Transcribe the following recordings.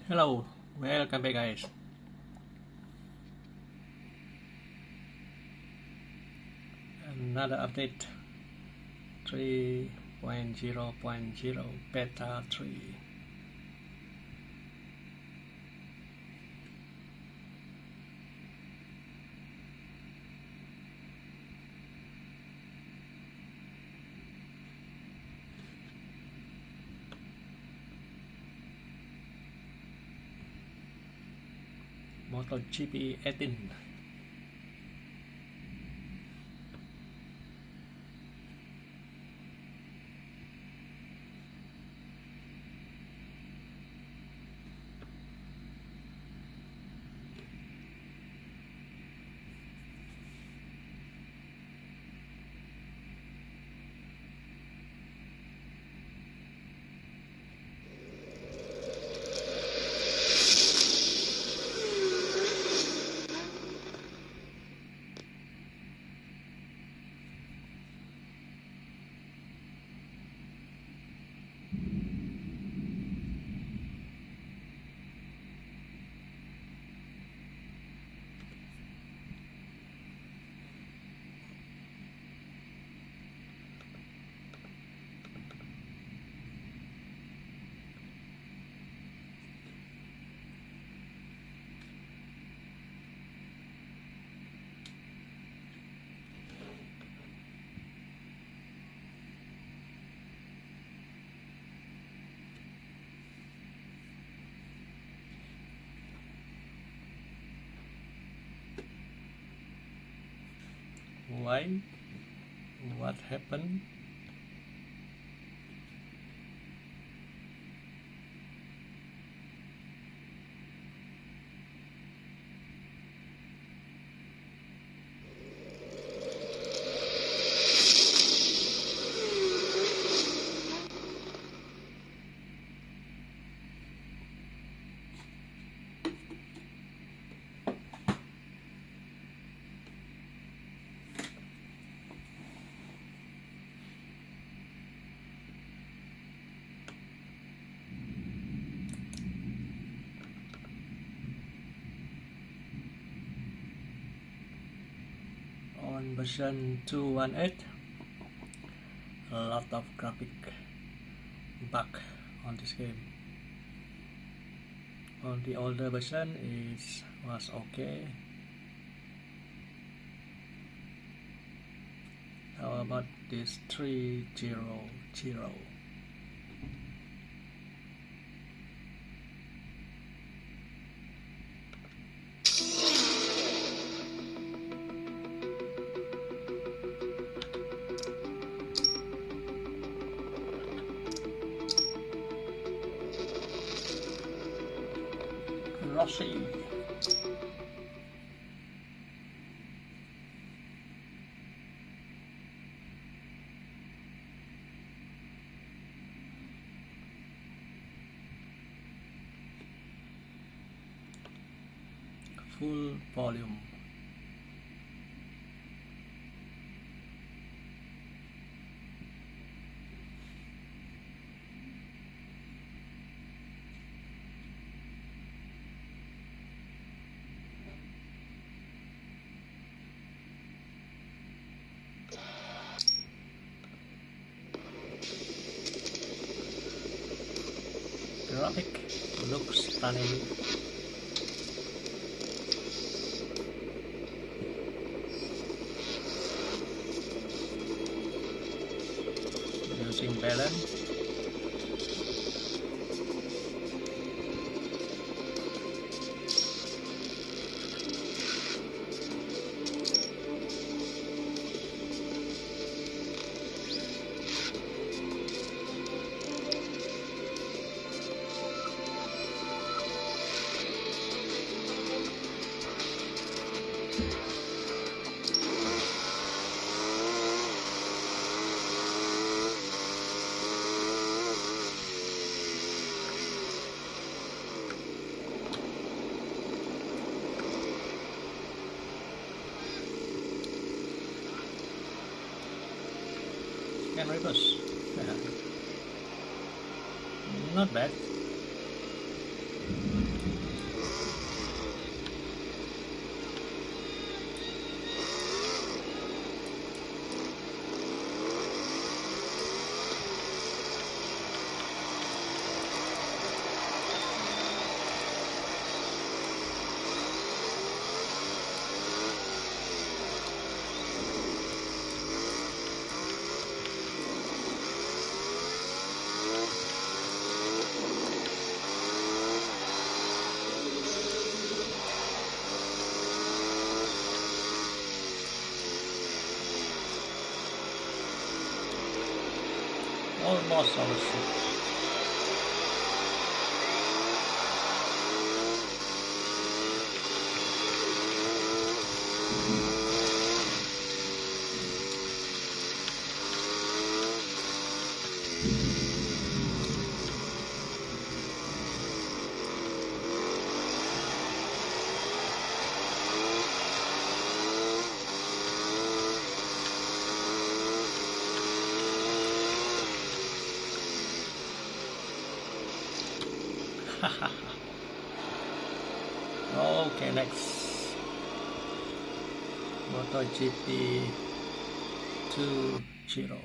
Hello, welcome back guys. Another update 3.0.0 beta 3. MotoGP 18. Why? What happened? On version 2.18, a lot of graphic bug on this game. On the older version it was okay. How about this 3.0.0? Rossi. Full volume. Graphic looks stunning. Using balance. Can reverse. Not bad. almost overshoot. Okay, next MotoGP 20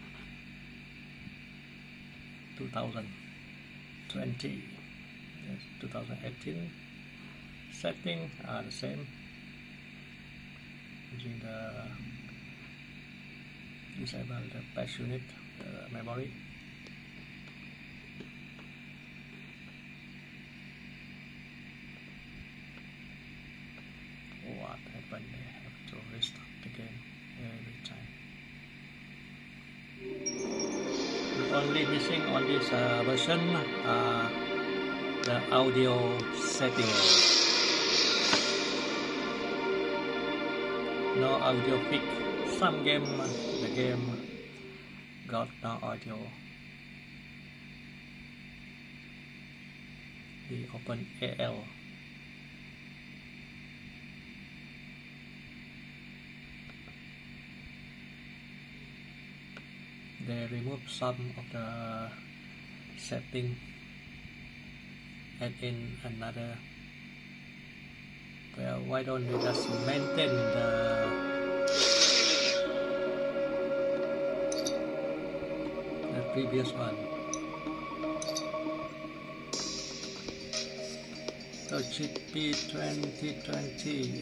2020. Yes, 2018. Setting are the same, using the disable the patch unit memory. What happened? They have to restart the game every time. The only missing on this version the audio settings. No audio pick. Some game the game got no audio. We open AL. They remove some of the setting, add in another. Well, why don't we just maintain the previous one? So GP 2020.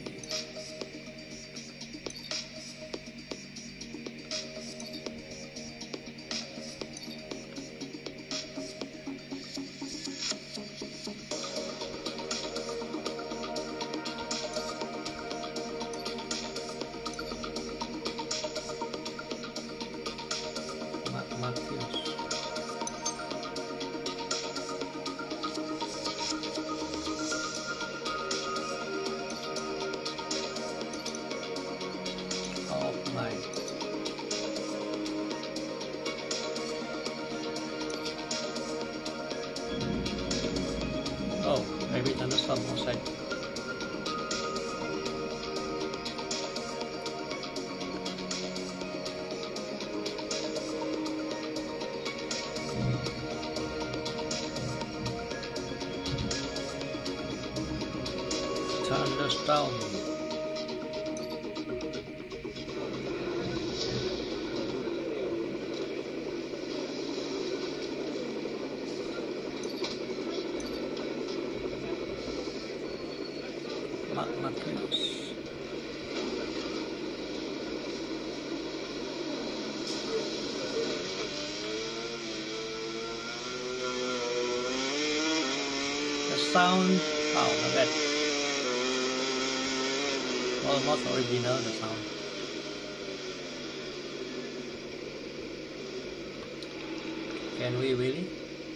Oh, maybe thunderstorm outside. Thunderstorm. Marquez. The sound, oh, not bad. Almost original, the sound. Can we really?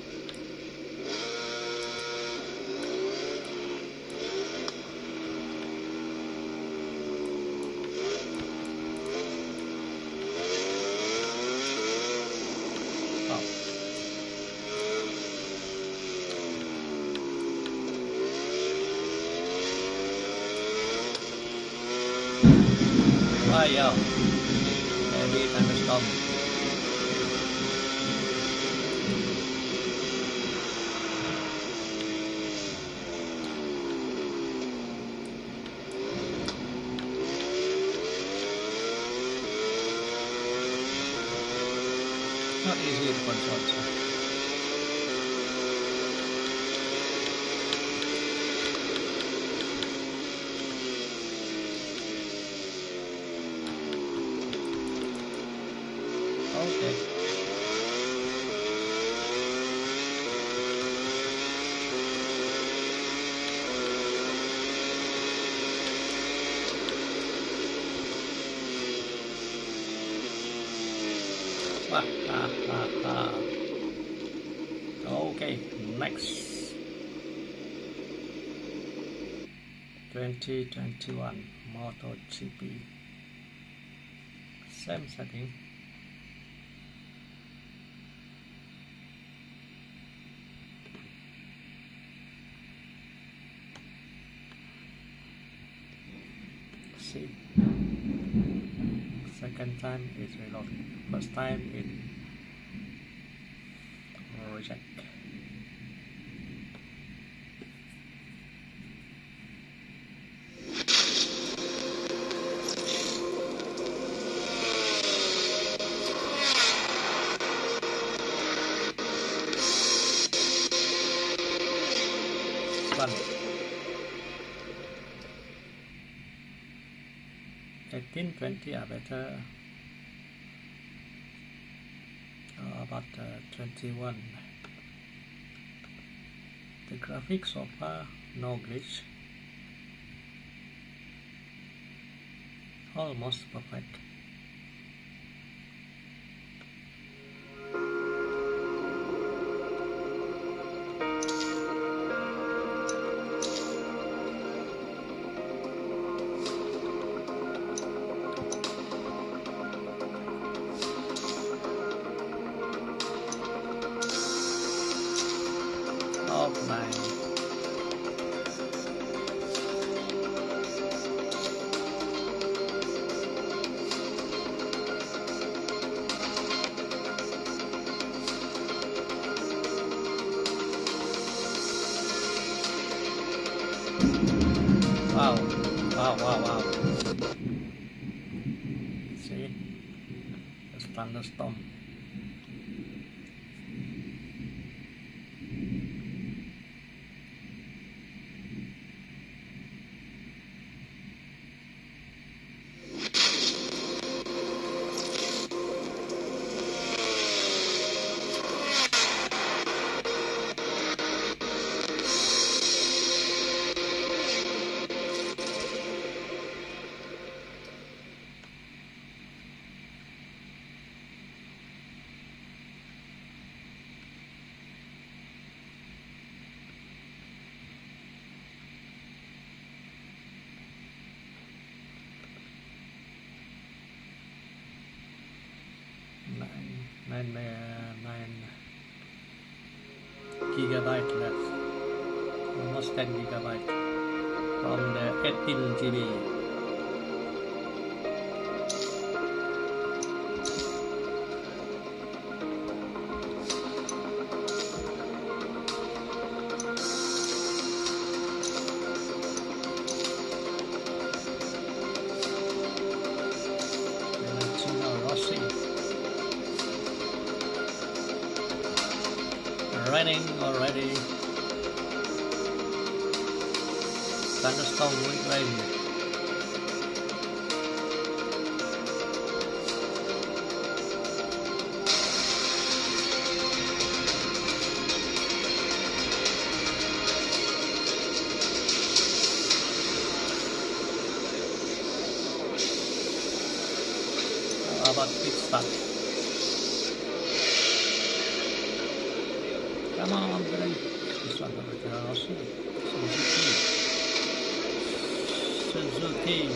Wow, heavy thunderstorm. Not easy to control. Okay. Wah, ha, ha, ha. Okay, next 2021 MotoGP. Same setting. See, second time it reloaded, first time it reject. Fun. 18, 20 are better, but 21. The graphics so far, no glitch, almost perfect. Offline. Wow, wow, wow, wow. See, it's thunderstorm. Nine gigabyte left, almost 10 gigabyte from the 18 GB. Rossi. Raining already. Thunderstorm with rain. How about pit stop? Come on, buddy. This one over Rossi. Suzuki.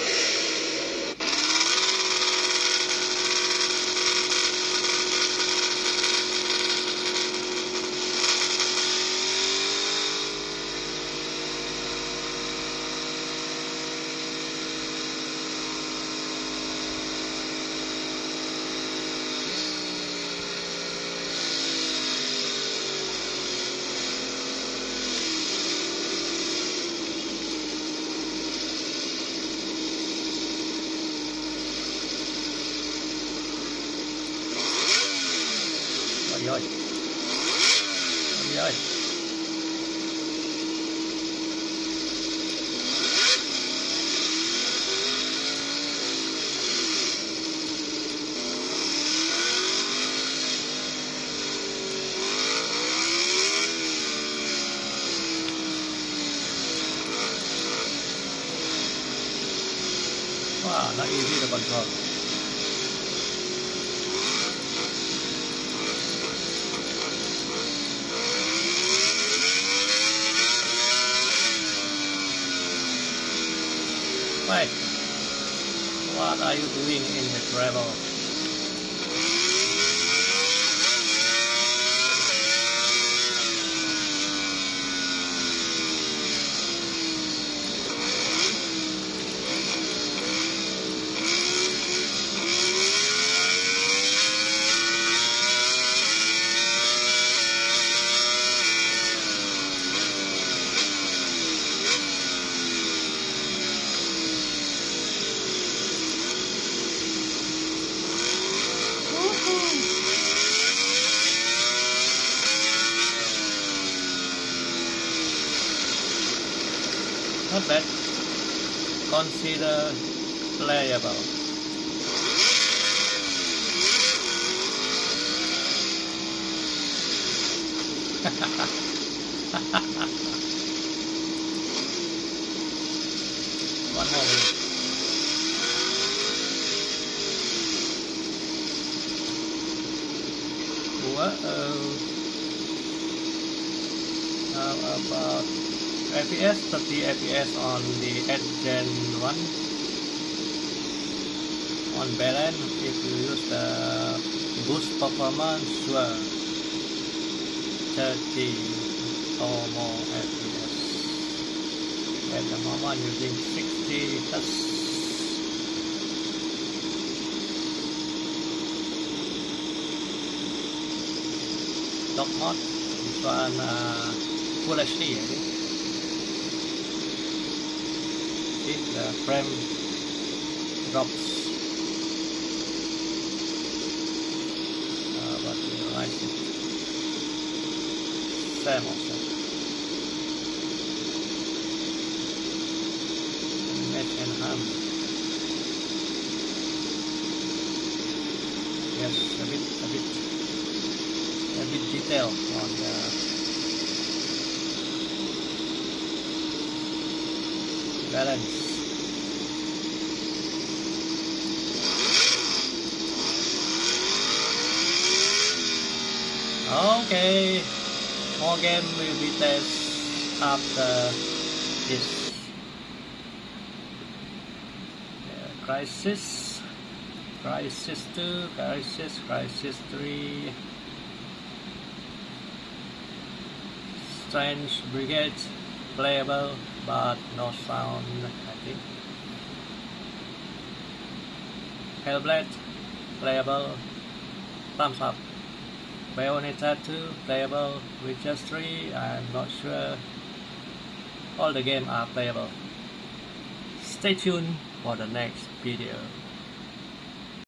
Ôi ơi. Ôi ơi. Wow, not easy to control. Wait, what are you doing in the gravel? Not bad. Consider playable. One more wheel. Whoa. How about FPS? 30 FPS on the Gen 1. On balance, if you use the boost performance, sure, 30 or more FPS. At the moment using 60 Hz. Top mod, this one Full HD, I think. See, the frame drops. But we like it. Same also. Image enhance. Yes, a bit detail on the balance. Okay, more game will be tested after this. Crisis 2, Crisis 3, Strange Brigade, playable but no sound, I think. Hellblade, playable, thumbs up. Bayonetta 2, playable. Witcher 3, I'm not sure. All the games are playable. Stay tuned for the next video.